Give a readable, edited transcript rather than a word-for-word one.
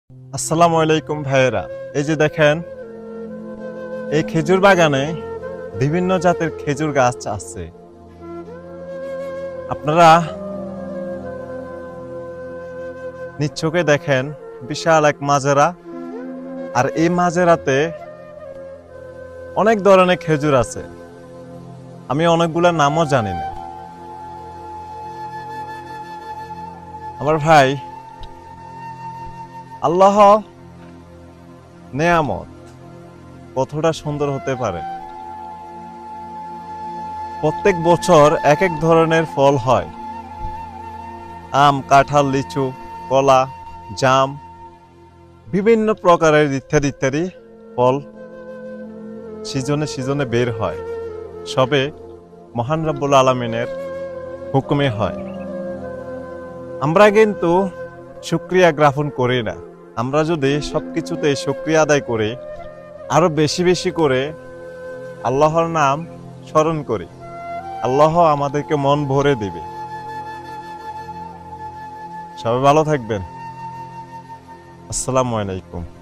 আসসালামু আলাইকুম ভাইয়েরা, এই যে দেখেন এই খেজুর বাগানে বিভিন্ন জাতের খেজুর গাছ আছে। আপনারা নিজ চোখে দেখেন বিশাল এক মাজেরা, আর এই মাজেরাতে অনেক ধরনের খেজুর আছে। আমি অনেকগুলোর নামও জানি না। আমার ভাই, আল্লাহ নেয়ামত কতটা সুন্দর হতে পারে। প্রত্যেক বছর এক এক ধরনের ফল হয়, আম, কাঁঠাল, লিচু, কলা, জাম, বিভিন্ন প্রকারের ইত্যাদি ইত্যাদি ফল সিজনে সিজনে বের হয়। সবে মহান রব্বুল আলামিনের হুকুমে হয়। আমরা কিন্তু শুকরিয়া জ্ঞাপন করি না। আমরা যদি সবকিছুতে শুকরিয়া আদায় করি, আরো বেশি বেশি করে আল্লাহর নাম স্মরণ করি, আল্লাহ আমাদেরকে মন ভরে দিবে। সবাই ভালো থাকবেন। আসসালামু আলাইকুম।